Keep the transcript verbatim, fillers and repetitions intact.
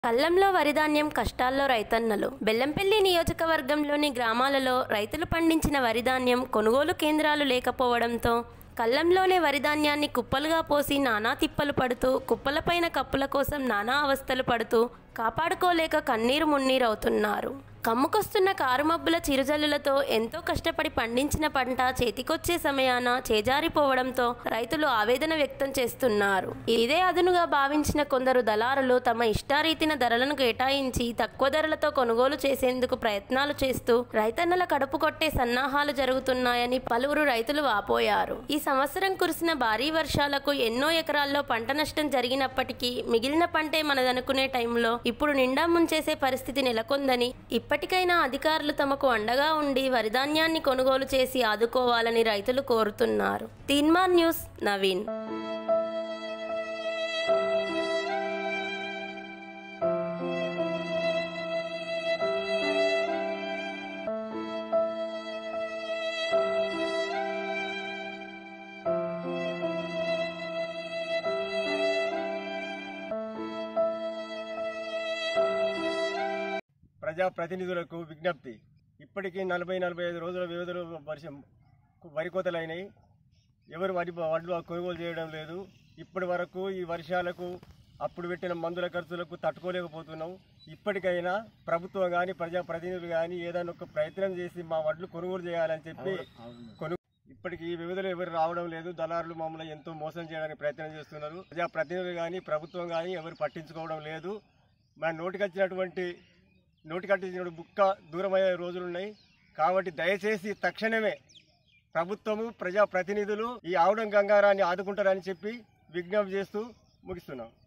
కల్లంలో వరిధాన్యం కష్టాల్లో రైతన్నలు. బెల్లంపల్లి నియోజకవర్గంలోని గ్రామాలలో రైతులు పండించిన వరిధాన్యం కొనుగోలు కేంద్రాలు లేకపోవడంతో కల్లంలోనే వరిధాన్యాన్ని కుప్పలుగా పోసి నానా తిప్పలు పడుతూ కుప్పలపైన కప్పుల కోసం నానా అవస్థలు పడుతూ కాపాడుకోలేక కన్నీరు మున్నీరవుతున్నారు. కమ్ముకొస్తున్న కారుమబ్బుల చిరుజల్లులతో ఎంతో కష్టపడి పండించిన పంట చేతికొచ్చే సమయాన చేజారిపోవడంతో రైతులు ఆవేదన వ్యక్తం చేస్తున్నారు. ఇదే అదునుగా భావించిన కొందరు దళారులు తమ ఇష్టారీతిన ధరలను కేటాయించి తక్కువ ధరలతో కొనుగోలు చేసేందుకు ప్రయత్నాలు చేస్తూ రైతన్నల కడుపు కొట్టే సన్నాహాలు జరుగుతున్నాయని పలువురు రైతులు వాపోయారు. ఈ సంవత్సరం కురిసిన భారీ వర్షాలకు ఎన్నో ఎకరాల్లో పంట నష్టం జరిగినప్పటికీ మిగిలిన పంటే మనదనుకునే టైంలో ఇప్పుడు నిండా ముంచేసే పరిస్థితి నెలకొందని, ఇప్పటికైనా అధికారులు తమకు అండగా ఉండి వరిధాన్యాన్ని కొనుగోలు చేసి ఆదుకోవాలని రైతులు కోరుతున్నారు. తీన్మార్ న్యూస్, నవీన్. ప్రజాప్రతినిధులకు విజ్ఞప్తి. ఇప్పటికీ నలభై నలభై ఐదు రోజుల వ్యవధిలో వర్షం వరి కోతలైనాయి. ఎవరు వరి వడ్లు కొనుగోలు చేయడం లేదు. ఇప్పటి వరకు ఈ వర్షాలకు అప్పుడు పెట్టిన మందుల ఖర్చులకు తట్టుకోలేకపోతున్నాం. ఇప్పటికైనా ప్రభుత్వం కానీ ప్రజాప్రతినిధులు కానీ ఏదైనా ఒక ప్రయత్నం చేసి మా వడ్లు కొనుగోలు చేయాలని చెప్పి కొను ఇప్పటికి ఈ వ్యవధిలో ఎవరు రావడం లేదు. దళారులు మమ్మల్ని ఎంతో మోసం చేయడానికి ప్రయత్నం చేస్తున్నారు. ప్రజాప్రతినిధులు కానీ ప్రభుత్వం కానీ ఎవరు పట్టించుకోవడం లేదు. మన నోటికి వచ్చినటువంటి నోటికట్టించిన బుక్క దూరమయ్యే రోజులున్నాయి. కాబట్టి దయచేసి తక్షణమే ప్రభుత్వము ప్రజాప్రతినిధులు ఈ ఆవుడం గంగారాన్ని ఆదుకుంటారని చెప్పి విజ్ఞప్తి చేస్తూ ముగిస్తున్నాం.